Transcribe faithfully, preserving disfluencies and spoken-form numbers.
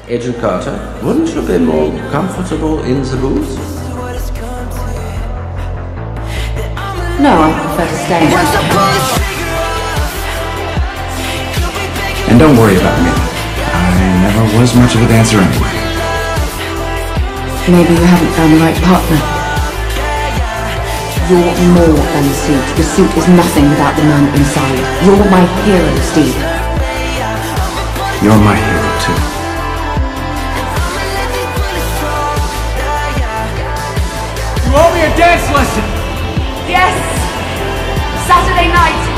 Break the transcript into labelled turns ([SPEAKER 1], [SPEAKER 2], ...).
[SPEAKER 1] Agent Carter, wouldn't you be more comfortable in the booth?
[SPEAKER 2] No, I prefer to stay.
[SPEAKER 3] And don't worry about me. I never was much of a dancer anyway.
[SPEAKER 2] Maybe you haven't found the right partner. You're more than the suit. The suit is nothing without the man inside. You're my hero, Steve.
[SPEAKER 3] You're my hero, too.
[SPEAKER 4] You owe me a dance lesson!
[SPEAKER 2] Yes! Saturday night!